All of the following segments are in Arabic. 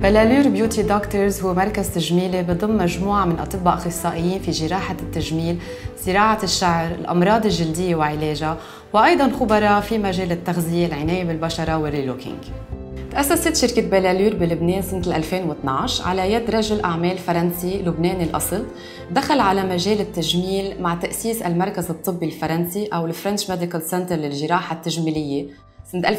بلالور بيوتي دكتورز هو مركز تجميلي بضم مجموعة من أطباء أخصائيين في جراحة التجميل، زراعة الشعر، الأمراض الجلدية وعلاجها، وأيضاً خبراء في مجال التغذية، العناية بالبشرة والريلوكينج. تأسست شركة بلالور بلبنان سنة 2012 على يد رجل أعمال فرنسي لبناني الأصل، دخل على مجال التجميل مع تأسيس المركز الطبي الفرنسي أو الفرنش ميديكال سنتر للجراحة التجميلية سنة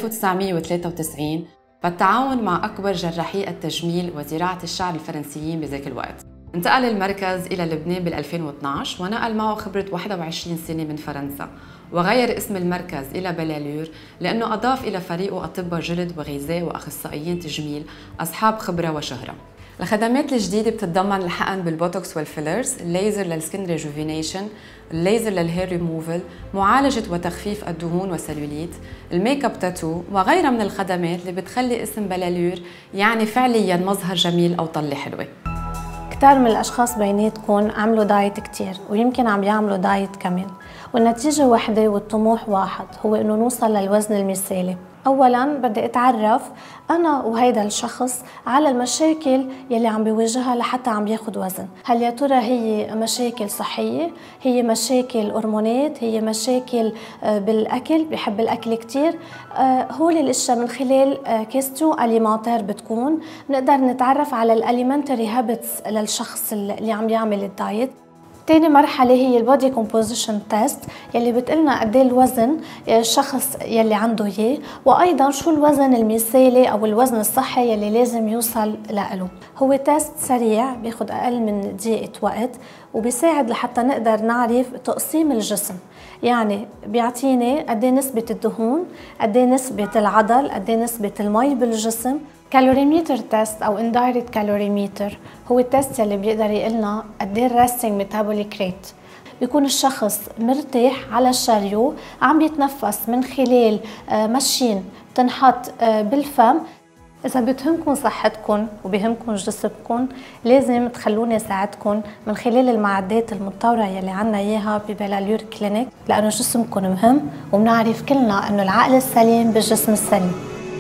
1993، بالتعاون مع أكبر جراحي التجميل وزراعة الشعر الفرنسيين بذاك الوقت. انتقل المركز إلى لبنان بال 2012 ونقل معه خبرة 21 سنة من فرنسا، وغير اسم المركز إلى بلالور لأنه أضاف إلى فريقه أطباء جلد وغذاء وأخصائيين تجميل أصحاب خبرة وشهرة. الخدمات الجديدة بتتضمن الحقن بالبوتوكس والفيلرز، الليزر للسكين ريجوفينيشن، الليزر للهير ريموفل، معالجة وتخفيف الدهون والسلوليت، الميك اب تاتو، وغيرها من الخدمات اللي بتخلي اسم بلالور يعني فعلياً مظهر جميل أو طلة حلوة. كتار من الأشخاص بيناتكم عملوا دايت كتير ويمكن عم يعملوا دايت كمان، والنتيجة واحدة والطموح واحد، هو إنه نوصل للوزن المثالي. أولاً بدي أتعرف أنا وهيدا الشخص على المشاكل يلي عم بيواجهها لحتى عم بياخد وزن. هل يا ترى هي مشاكل صحية؟ هي مشاكل هرمونات؟ هي مشاكل بالأكل؟ بيحب الأكل كتير؟ هول الأشياء من خلال كيستيون أليمنتير بتكون نقدر نتعرف على الأليمنتري هابتس للشخص اللي عم يعمل الدايت. تاني مرحلة هي البودي كومبوزيشن تيست يلي بتقلنا قد ايه الوزن الشخص يلي عنده اياه، وايضا شو الوزن المثالي او الوزن الصحي يلي لازم يوصل له. هو تيست سريع بياخد اقل من دقيقة وقت، وبيساعد لحتى نقدر نعرف تقسيم الجسم، يعني بيعطيني قد ايه نسبة الدهون، قد ايه نسبة العضل، قد ايه نسبة المي بالجسم. كالوريميتر تيست او اندايركت كالوريميتر هو التيست اللي بيقدر يقلنا قد ايه الريستنج ميتابوليك ريت. بيكون الشخص مرتاح على الشاريو عم بيتنفس من خلال ماشين تنحط بالفم. إذا بتهمكم صحتكم وبيهمكم جسمكم لازم تخلوني ساعدكم من خلال المعدات المتطورة يلي عنا إياها ببلالور كلينيك، لأنه جسمكم مهم وبنعرف كلنا إنه العقل السليم بالجسم السليم.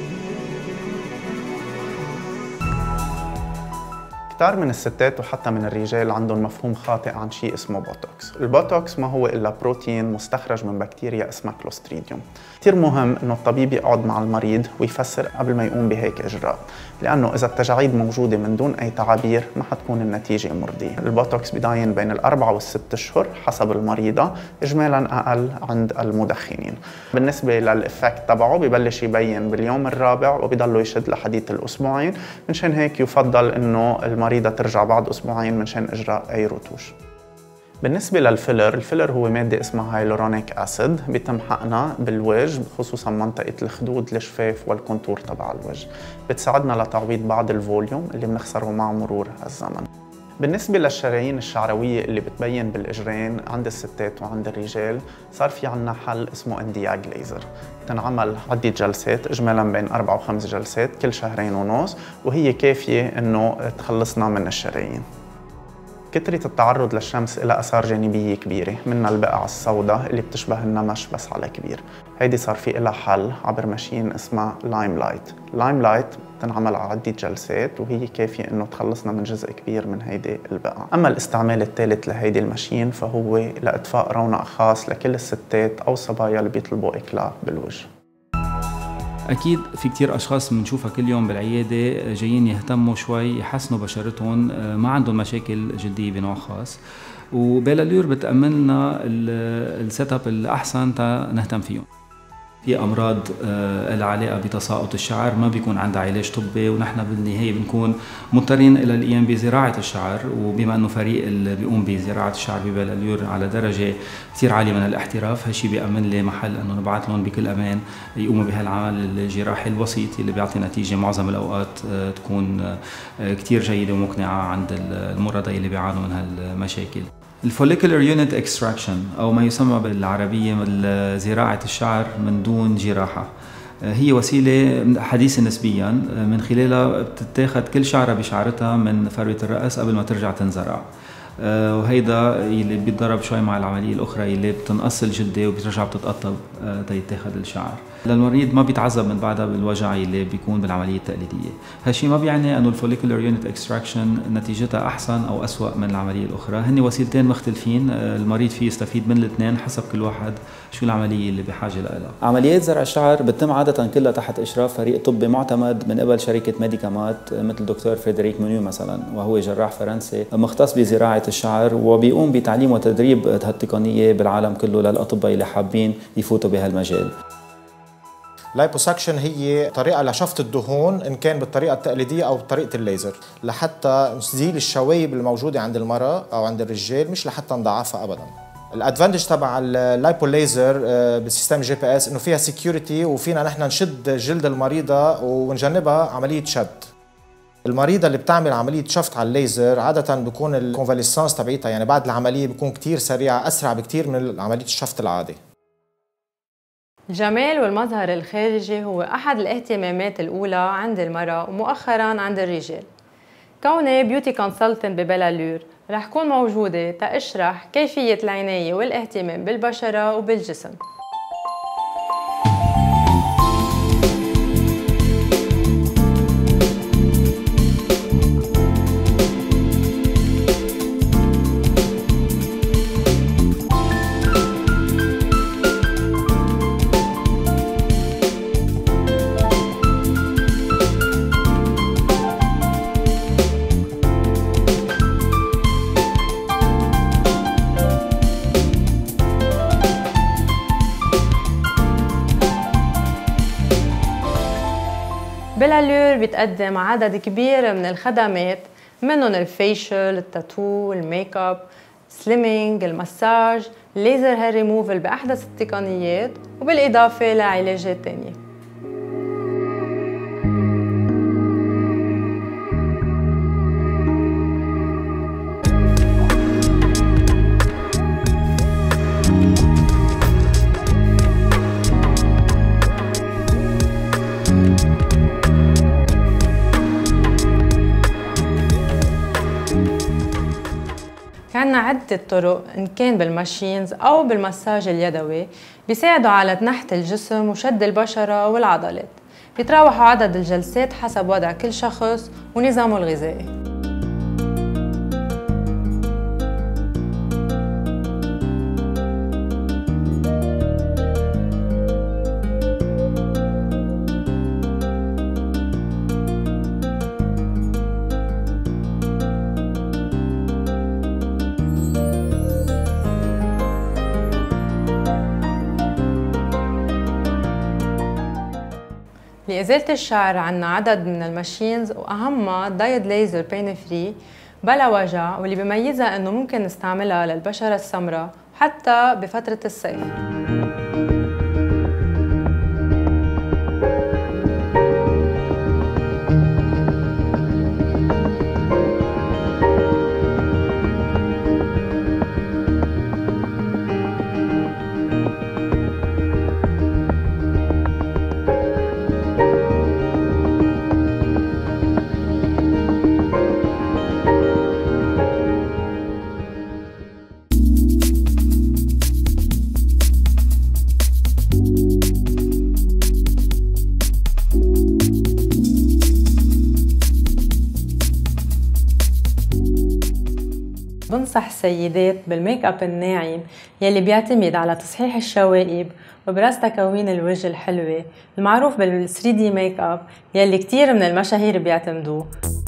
كتار من الستات وحتى من الرجال عندهم مفهوم خاطئ عن شيء اسمه بوتوكس. البوتوكس ما هو إلا بروتين مستخرج من بكتيريا اسمها كلوستريديوم. كتير مهم إنه الطبيب يقعد مع المريض ويفسر قبل ما يقوم بهيك إجراء، لأنه إذا التجاعيد موجودة من دون أي تعابير ما حتكون النتيجة مرضية. البوتوكس بيداين بين ال4 و6 أشهر حسب المريضة، إجمالاً أقل عند المدخنين. بالنسبة للإفكت تبعه ببلش يبين باليوم الرابع وبيضلوا يشد لحديث الأسبوعين، منشان هيك يفضل إنه المريضة ترجع بعد أسبوعين منشان إجراء أي رتوش. بالنسبة للفيلر، الفيلر هو مادة اسمها هايلورونيك أسيد، بيتم حقنها بالوجه خصوصا منطقة الخدود، الشفاف والكونتور تبع الوجه. بتساعدنا لتعويض بعض الفوليوم اللي بنخسره مع مرور الزمن. بالنسبة للشرايين الشعروية اللي بتبين بالإجرين عند الستات وعند الرجال، صار في عنا حل اسمه اندياج ليزر. تنعمل عدة جلسات، إجمالاً بين 4 و5 جلسات كل 2.5 شهر، وهي كافية إنه تخلصنا من الشرايين. كثرة التعرض للشمس لها آثار جانبية كبيرة، منها البقع السوداء اللي بتشبه النمش بس على كبير. هيدي صار في لها حل عبر ماشين اسمها لايم لايت. لايم لايت تنعمل على عدة جلسات وهي كافية انه تخلصنا من جزء كبير من هيدي البقع. اما الاستعمال الثالث لهيدي الماشين فهو لاطفاء رونق خاص لكل الستات او الصبايا اللي بيطلبوا اكلاء بالوجه. أكيد في كتير أشخاص بنشوفها كل يوم بالعيادة جايين يهتموا شوي يحسنوا بشرتهم، ما عندهم مشاكل جلدية بنوع خاص، وبلالور بتأمن لنا السيت اب الأحسن نهتم فيهم. في أمراض العلاقة بتساقط الشعر ما بيكون عندها علاج طبي، ونحن بالنهاية بنكون مضطرين إلى القيام بزراعة الشعر، وبما أنه فريق اللي بيقوم بزراعة الشعر ببلالور على درجة كثير عالية من الاحتراف، هالشي بيأمن لي محل أنه نبعث لهم بكل أمان يقوموا بهالعمل الجراحي البسيط اللي بيعطي نتيجة معظم الأوقات تكون كثير جيدة ومقنعة عند المرضى اللي بيعانوا من هالمشاكل. الفوليكولر يونت اكستراكشن أو ما يسمى بالعربية زراعة الشعر من دون جراحة، هي وسيلة حديثة نسبياً من خلالها بتتاخد كل شعرة بشعرتها من فروة الرأس قبل ما ترجع تنزرع. وهيدا اللي بيتضرب شوي مع العملية الأخرى اللي بتنقص الجلدة وبترجع بتتقطب تيتاخد الشعر. للمريض ما بيتعذب من بعدها بالوجع اللي بيكون بالعملية التقليدية. هالشي ما بيعني أنه الفوليكولر يونت اكستراكشن نتيجتها أحسن أو أسوأ من العملية الأخرى، هن وسيلتين مختلفين، المريض فيه يستفيد من الاثنين حسب كل واحد شو العملية اللي بحاجة لها. عمليات زرع الشعر بتتم عادة كلها تحت إشراف فريق طبي معتمد من قبل شركة ميديكامات مثل دكتور فريدريك مونيو مثلا، وهو جراح فرنسي مختص بزراعة الشعر، وبيقوم بتعليم وتدريب هالتقنية بالعالم كله للأطباء اللي حابين يفوتوا بهالمجال. اللايبوسكشن هي طريقة لشفط الدهون إن كان بالطريقة التقليدية أو بطريقة الليزر، لحتى نزيل الشوايب الموجودة عند المرأة أو عند الرجال، مش لحتى نضعفها أبداً. الادفانتج تبع اللايبو ليزر بالسيستم جي بي اس انه فيها سكيورتي، وفينا نحن نشد جلد المريضة ونجنبها عملية شد. المريضة اللي بتعمل عملية شفط على الليزر عادة بيكون الكونفاليسانس تبعيتها، يعني بعد العملية بيكون كتير سريعة، أسرع بكتير من عملية الشفط العادي. الجمال والمظهر الخارجي هو أحد الاهتمامات الأولى عند المرأة ومؤخراً عند الرجال. كوني بيوتي كونسلتنت ببلالور رح كون موجودة تأشرح كيفية العناية والاهتمام بالبشرة وبالجسم. بلالور بتقدم عدد كبير من الخدمات، منهم الفيشل، التاتو، الميك اب، سليمينج، المساج، الليزر هير ريموفل بأحدث التقنيات، وبالإضافة لعلاجات تانية. عندنا عدة طرق إن كان بالماشينز أو بالمساج اليدوي بيساعدوا على تنحت الجسم وشد البشرة والعضلات. بيتراوحوا عدد الجلسات حسب وضع كل شخص ونظامه الغذائي. لإزالة الشعر عنا عدد من الماشينز، وأهمها دايد ليزر بين فري بلا وجع، واللي بيميزها إنه ممكن نستعملها للبشرة السمراء حتى بفترة الصيف. بنصح السيدات بالميك اب الناعم يلي بيعتمد على تصحيح الشوائب وبرز تكوين الوجه الحلوة المعروف بال 3D ميك اب يلي كتير من المشاهير بيعتمدوه.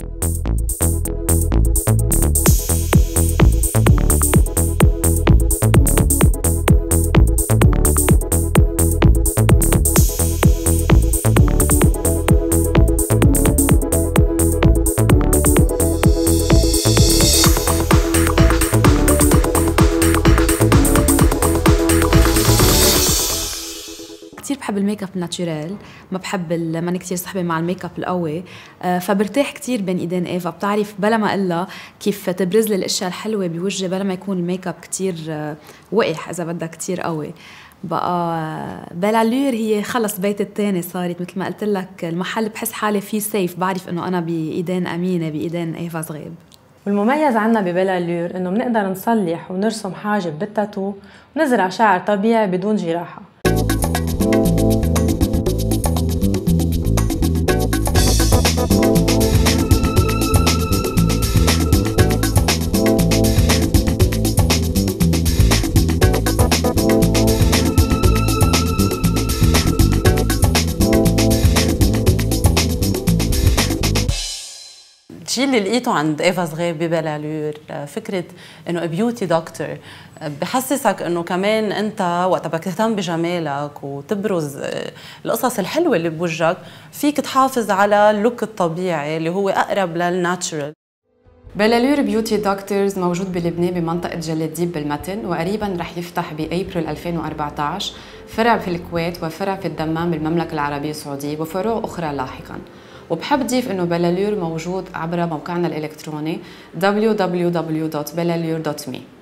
كتير بحب الميك اب الناتشورال، ما بحب ماني كتير صحبة مع الميك اب القوي، فبرتاح كتير بين ايدين ايفا. بتعرف بلا ما قلها كيف تبرز لي الاشياء الحلوة بوجهي بلا ما يكون الميك اب كتير وقح اذا بدك كتير قوي. بقى بلالور هي خلص بيت التاني صارت، مثل ما قلت لك المحل بحس حالي فيه سيف، بعرف انه انا بايدين امينة، بايدين ايفا صغيب. والمميز عنا ببلالير إنه بنقدر نصلح ونرسم حاجب بالتاتو ونزرع شعر طبيعي بدون جراحة. الشيء اللي لقيته عند ايفا صغير ببلالور فكره انه بيوتي دكتور بحسسك انه كمان انت وقت بدك تهتم بجمالك وتبرز القصص الحلوه اللي بوجهك فيك تحافظ على اللوك الطبيعي اللي هو اقرب للناتشرال. بلالور بيوتي دكتورز موجود بلبنان بمنطقة جليديب بالمتن، وقريبا رح يفتح بأبريل 2014 فرع في الكويت وفرع في الدمام بالمملكة العربية السعودية وفروع أخرى لاحقا. وبحب ضيف انه بلالور موجود عبر موقعنا الالكتروني www.belallure.me.